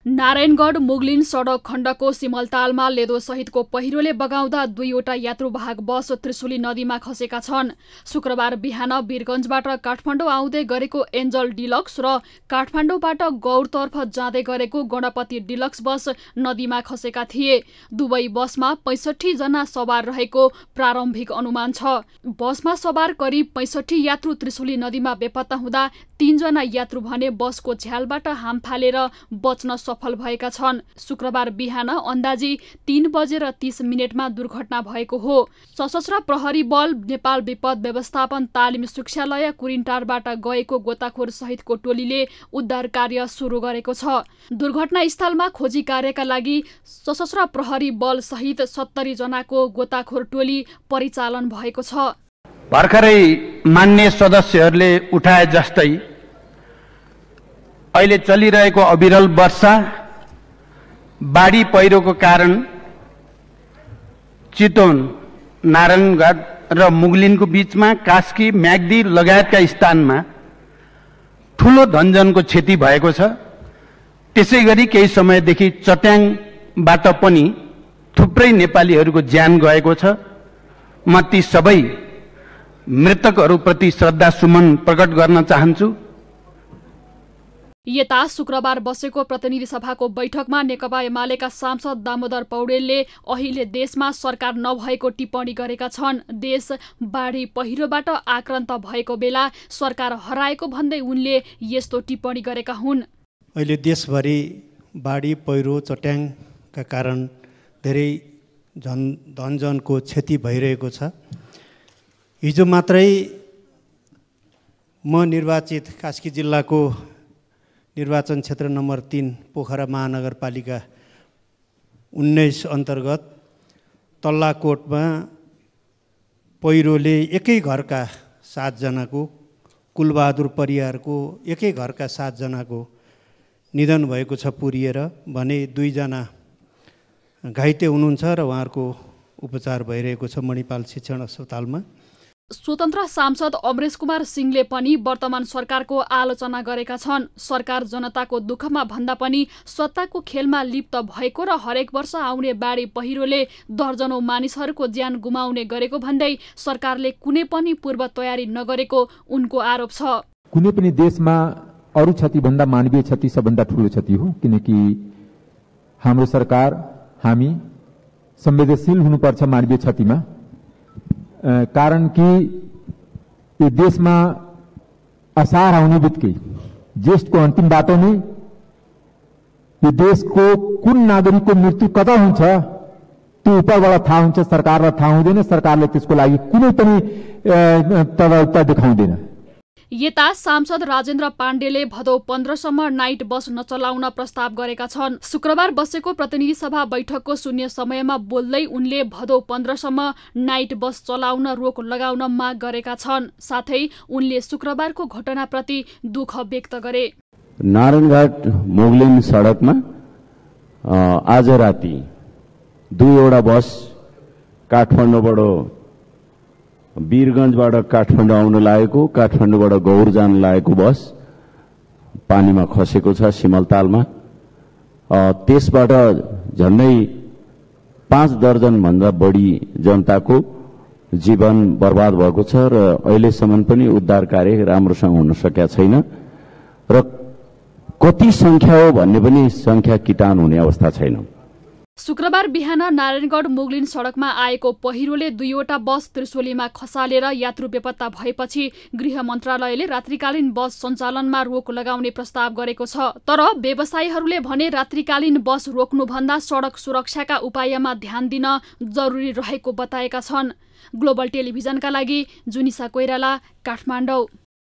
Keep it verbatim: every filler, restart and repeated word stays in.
नारायणगढ मुगलिन सडक खण्डको सिमलतालमा लेदो सहितको पहिरोले बगाउँदा दुईवटा यात्रुवाहक बस त्रिशुली नदीमा खसेका छन्। शुक्रबार बिहान वीरगञ्जबाट काठमाडौँ आउँदै गरेको एन्जल डिलक्स र काठमाडौँबाट गौरतर्फ जाँदै गरेको गणपति डिलक्स बस नदीमा खसेका थिए। दुवै बसमा पैँसठी जना सवार रहेको प्रारम्भिक अनुमान छ। बसमा सवार करिब पैँसठी यात्रु त्रिशुली नदीमा बेपत्ता हुँदा तीनजना यात्रु भने बसको झ्यालबाट हाम फालेर बच्न सफल भएका छन्। शुक्रबार बिहान अन्दाजी तीन बजेर तीस मिनटमा दुर्घटना भएको हो। सशस्त्र प्रहरी बल, नेपाल विपद व्यवस्थापन तालिम शिक्षालय कुरिन्टारबाट गएको गोताखोर सहितको टोलीले उद्धार कार्य सुरु गरेको छ। दुर्घटनास्थलमा खोजी कार्यका लागि सशस्त्र प्रहरी बल सहित सत्तरी जनाको गोताखोर टोली परिचालन भएको छ। भर्खरै मान्य सदस्यहरूले उठाए जस्तै अहिले चलिरहेको अविरल वर्षा, बाढी पहिरोको कारण चितवन, नारायणगढ र मुगलिनको बीचमा कास्की, म्याग्दी लगायतका स्थानमा ठूलो धनजनको क्षति भएको छ। त्यसैगरी केही समयदेखि चट्याङबाट पनि थुप्रै नेपालीहरूको ज्यान गएको छ। म ती सबै मृतकहरूप्रति श्रद्धा सुमन प्रकट गर्न चाहन्छु। यता शुक्रबार बसेको प्रतिनिधि सभाको बैठकमा नेकपा एमालेका सांसद दामोदर पौडेलले अहिले देशमा सरकार नभएको टिप्पणी गरेका छन्। देश बाढी पहिरोबाट आक्रान्त भएको बेला सरकार हराएको भन्दै उनले यस्तो टिप्पणी गरेका हुन्। अहिले देशभरि बाढी पहिरो चट्याङका कारण धेरै जन धनजनको क्षति भइरहेको छ। हिजो मात्रै म निर्वाचित कास्की जिल्लाको निर्वाचन क्षेत्र नम्बर तीन पोखरा महानगरपालिका उन्नाइस अन्तर्गत तल्लाकोटमा पहिरोले एकै घरका सातजनाको, कुलबहादुर परियारको एकै घरका सातजनाको निधन भएको छ पुरिएर भने दुईजना घाइते हुनुहुन्छ र उहाँहरूको उपचार भइरहेको छ मणिपाल शिक्षण अस्पतालमा। स्वतन्त्र सांसद अमरेश कुमार सिंहले पनि वर्तमान सरकारको आलोचना गरेका छन्। सरकार जनताको दुःखमा भन्दा पनि सत्ताको खेलमा लिप्त भएको र हरेक वर्ष आउने बाढी पहिरोले दर्जनौं मानिसहरूको ज्यान गुमाउने गरेको भन्दै सरकारले कुनै पनि पूर्व तयारी नगरेको उनको आरोप छ। कुनै पनि देशमा अरू क्षतिभन्दा मानवीय क्षति सबभन्दा ठूलो क्षति हो, किनकि हाम्रो सरकार, हामी संवेदनशील हुनुपर्छ मानवीय क्षतिमा। कारण कि यो देशमा असार आउने बित्तिकै ज्येष्ठको अन्तिम बाटो नै यो देशको कुन नागरिकको मृत्यु कता हुन्छ त्यो उपरबाट थाहा हुन्छ, सरकारलाई थाहा हुँदैन। सरकारले त्यसको लागि कुनै पनि तत्परता देखाउँदैन। यता सांसद राजेन्द्र पाण्डेले भदौ पन्ध्रसम्म नाइट बस नचलाउन प्रस्ताव गरेका छन्। शुक्रबार बसेको प्रतिनिधि सभा बैठकको शून्य समयमा बोल्दै उनले भदौ पन्ध्रसम्म नाइट बस चलाउन रोक लगाउन माग गरेका छन्। साथै उनले शुक्रबारको घटनाप्रति दुःख व्यक्त गरे। नारायणघाट मुगलिन सडकमा आज राति दुईवटा बस काठमाडौँबाट वीरगञ्जबाट काठमाडौँ आउन लागेको, काठमाडौँबाट गौर जान लागेको बस पानीमा खसेको छ सिमलतालमा। त्यसबाट झन्डै पाँच दर्जन भन्दा बढी जनताको जीवन बर्बाद भएको छ र अहिलेसम्म पनि उद्धार कार्य राम्रोसँग हुन सकेका छैन र कति संख्या हो भन्ने पनि संख्या किटान हुने अवस्था छैन। शुक्रबार बिहान नारायणगढ मुगलिन सडकमा आएको पहिरोले दुईवटा बस त्रिशुलीमा खसालेर यात्रु बेपत्ता भएपछि गृह मन्त्रालयले रात्रिकालीन बस सञ्चालनमा रोक लगाउने प्रस्ताव गरेको छ। तर व्यवसायीहरूले भने रात्रिकालीन बस रोक्नुभन्दा सडक सुरक्षाका उपायमा ध्यान दिन जरुरी रहेको बताएका छन्। ग्लोबल टेलिभिजनका लागि जुनिसा कोइराला, काठमाडौँ।